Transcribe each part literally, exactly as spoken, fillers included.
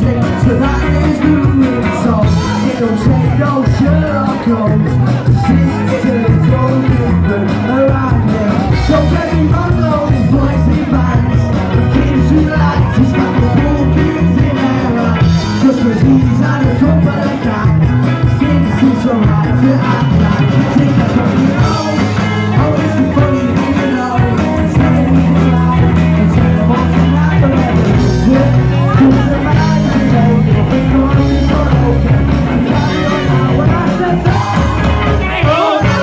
sick, so that is the result. It don't take no Sherlock Holmes to see it's all different around here. Don't get me wrong though, these boys in bands, the kids who like to slap the pool cues in their hands. Just cause he's had a couple of cans, thinks it's alright to act like you think that's what you know. Oh, it's the funny thing you know, instead of being alive, instead of walking out the level, yeah. Cause the man today, the door is not open, and carry on now when I said that. Oh no!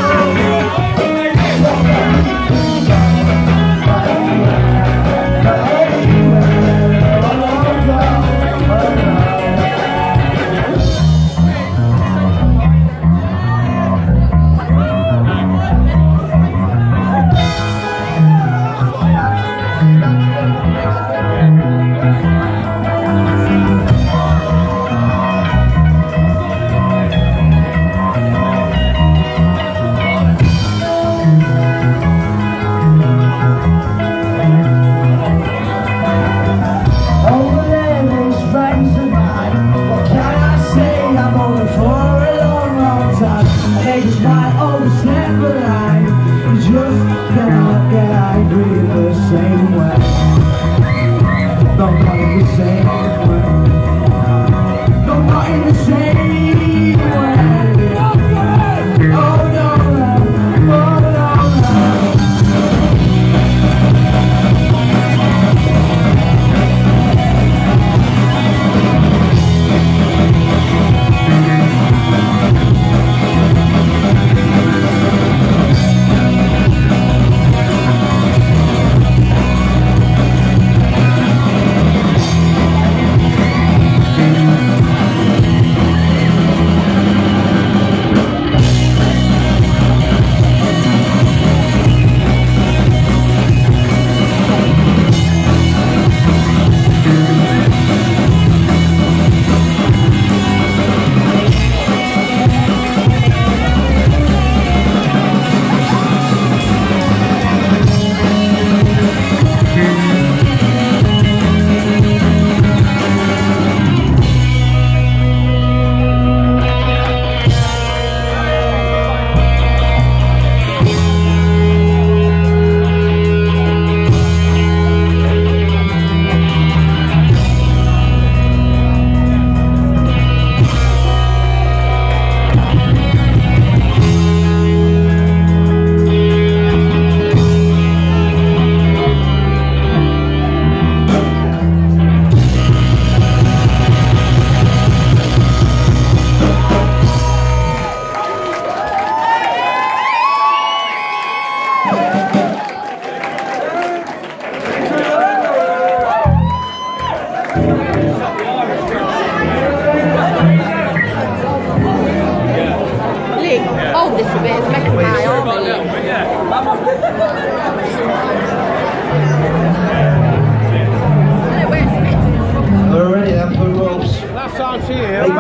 We're ready then for ruffs. Last time to you. Hey,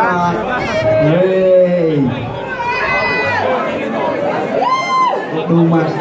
Hey. Oh, man.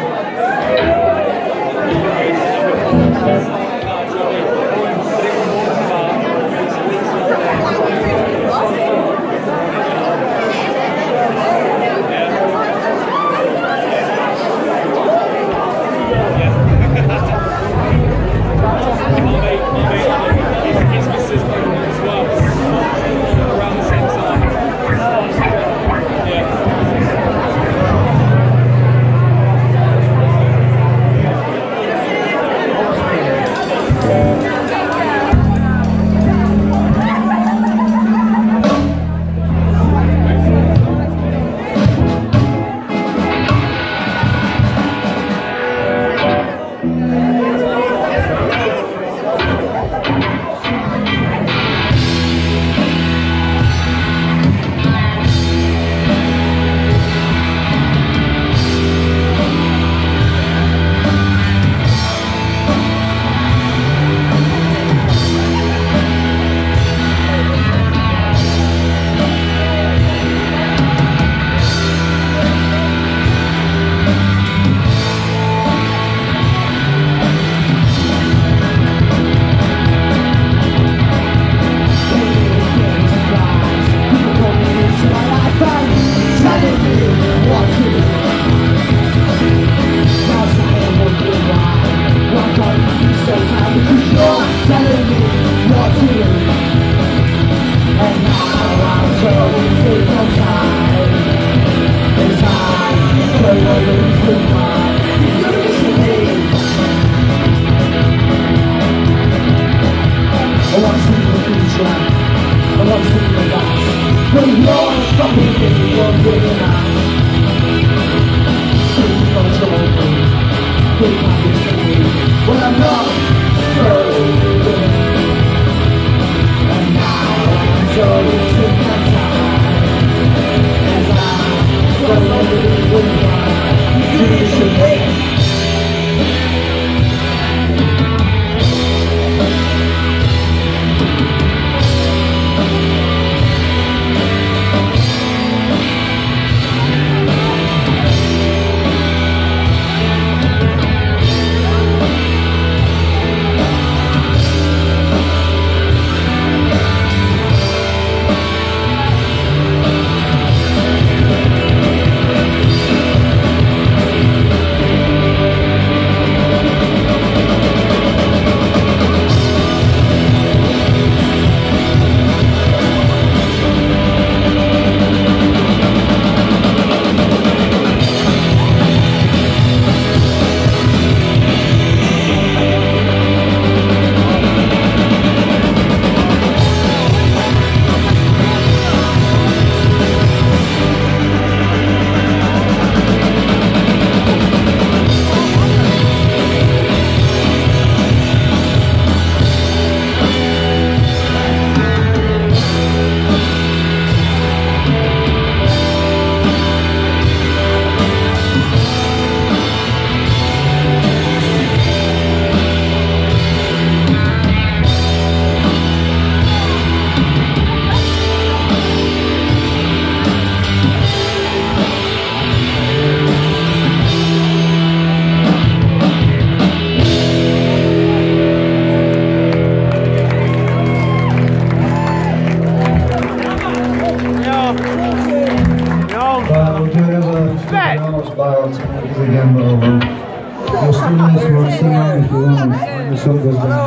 out again, but oh well. You're still in this one, sing out if you want, when the sun goes down.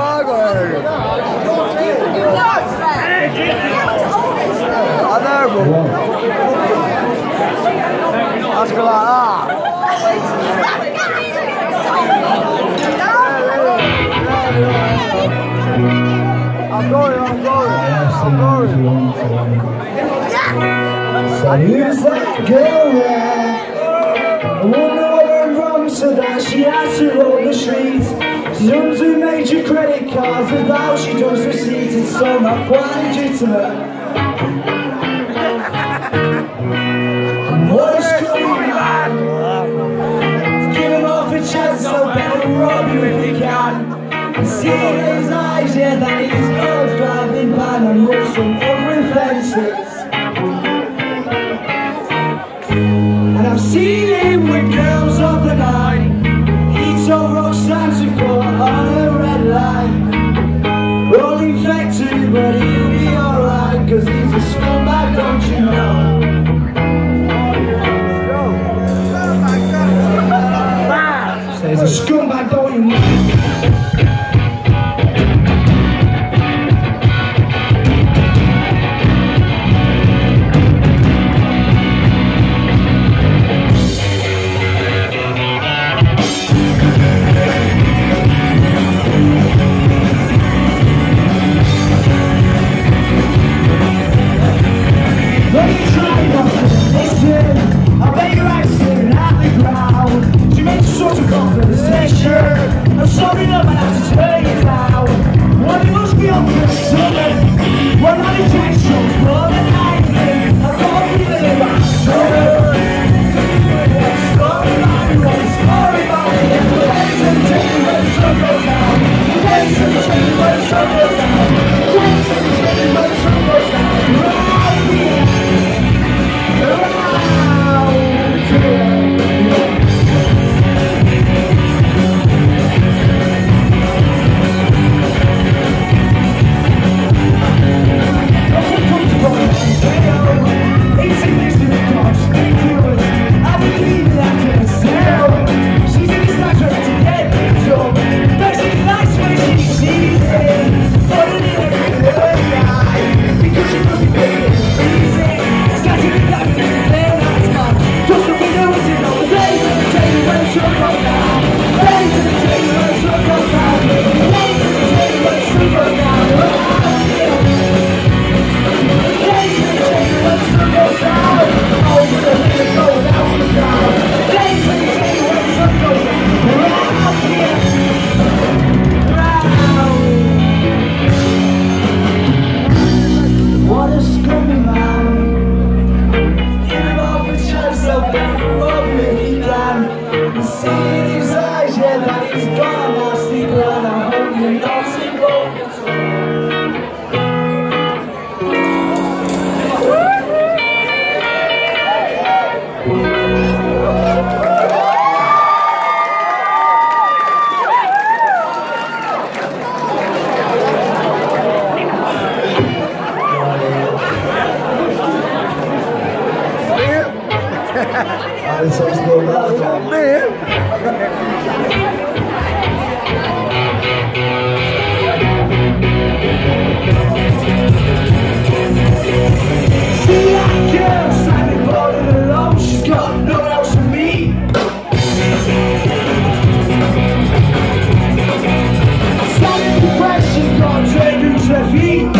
I know, bro. Let's go like that. I'm going, I'm going, I'm going. So who's that girl there? I wonder what went wrong so that she has to roll the streets. She runs with major credit cards without she does receipts. It's so not quite legitimate. And what a screwy man! Give him half a chance, so better rob you if you can. I see in his eyes, yeah, that he's not driving by and looks from over fences. And I've seen him with girls of the night. He told Roxanne to go on a red light. We're all infected, but he'll be alright, cause he's a scumbag, don't you know? He's a scumbag, don't you know? I'm sorry, no, but I have to tell you now. Well, it must be on the summer. When I reject shows more than anything, I can't believe it was summer. Story about me, one story about me. Days and days when the sun goes down. Days and days when the sun goes down. Days and days when the sun goes down. Right here, around here. This song's going on, man. See that girl standing boarding alone, she's got no one else for me. Standing depressed, she's got a train to her feet.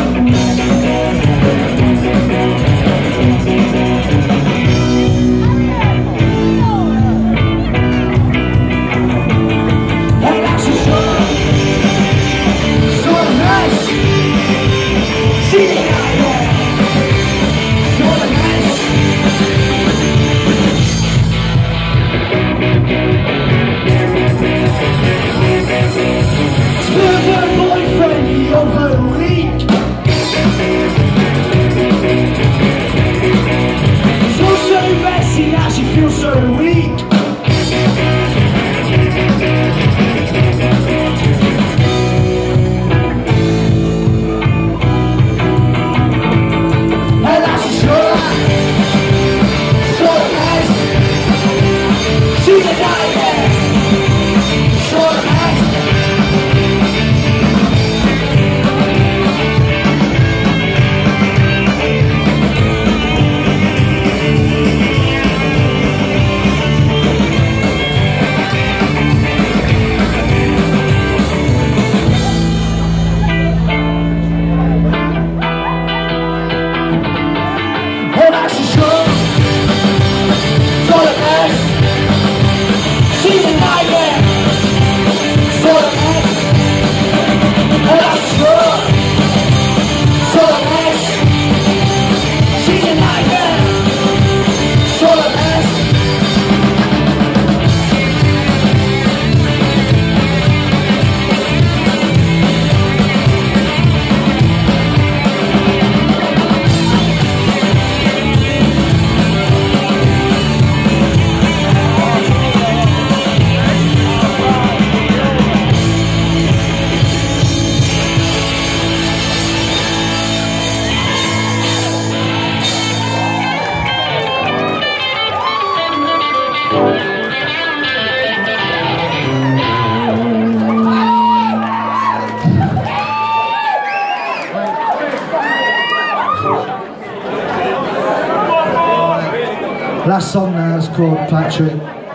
Last song now is called Patrick.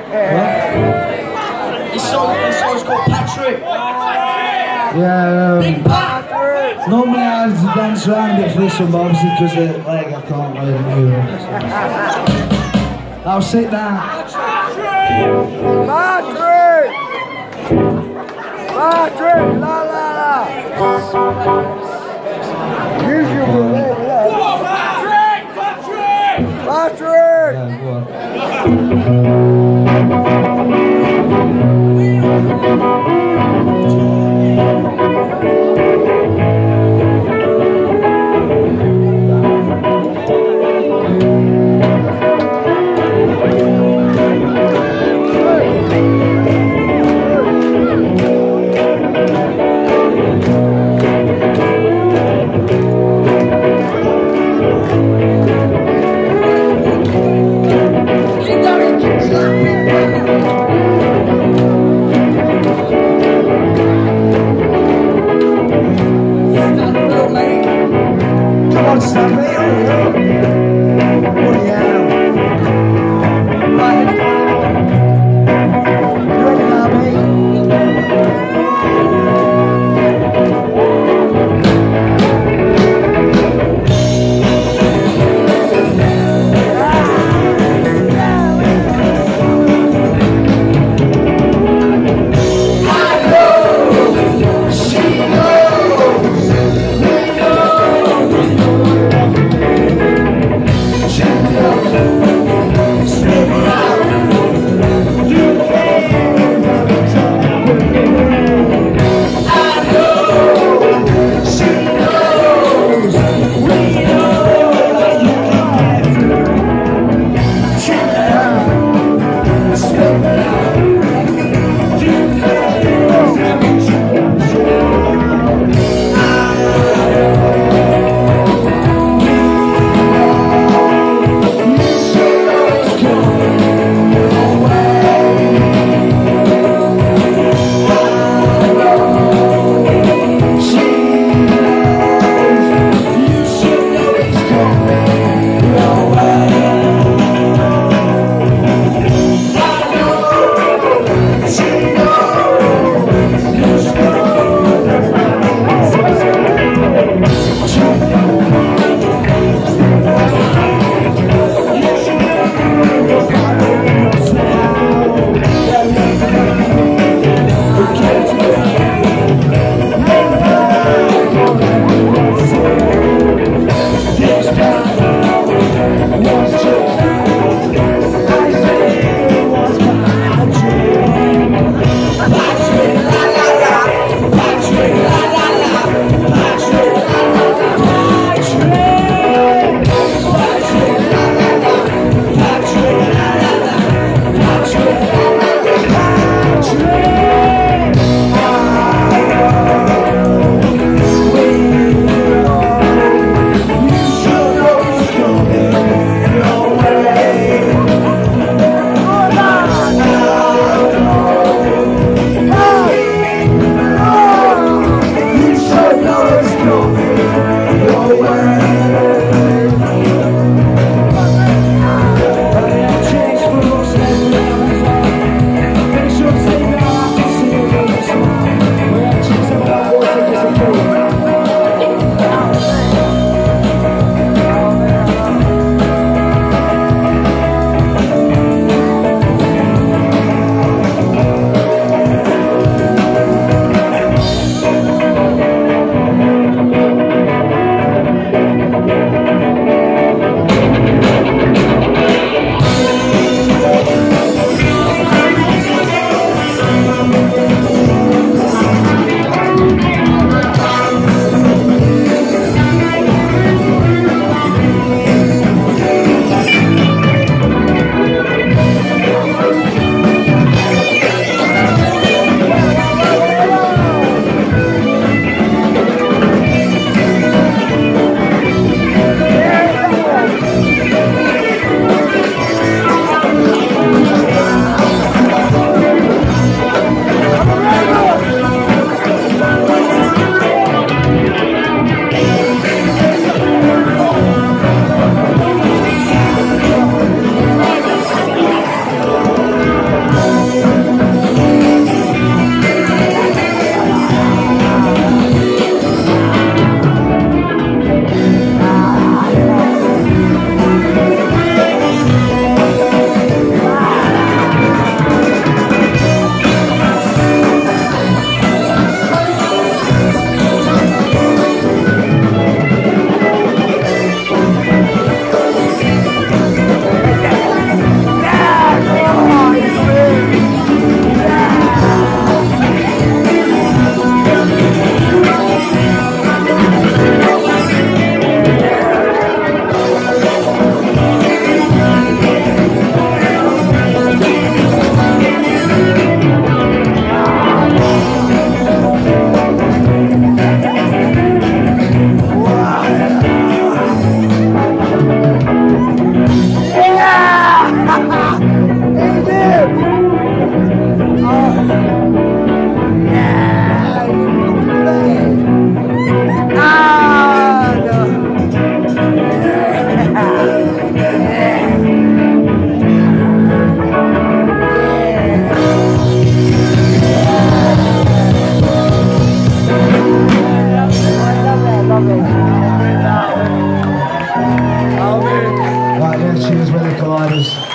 Yeah. This song, this song's called Patrick. Yeah, um, Big Patrick. normally I had to dance around it for this one, but obviously because of like I can't really do it. I'll sit down. Patrick! Patrick! La la la! Use your balloon, Patrick! Patrick! Patrick! Yeah, go on. Come on, stand me. Oh yeah. Right. You ready now, mate? Spin me out.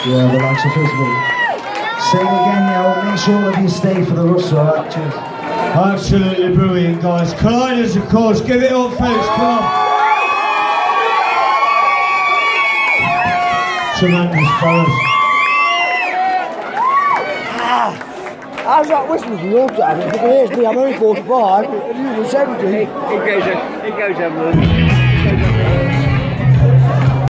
Yeah, the likes of visible. Say it again now, make sure all of you stay for the ruffs, alright? Cheers. Absolutely brilliant, guys. Colliders, of course. Give it up, folks. Come on. Tremendous fellas. How's that whistling from your side? If you can hear me, I'm only forty-five, and you were seventy. It goes, it goes over.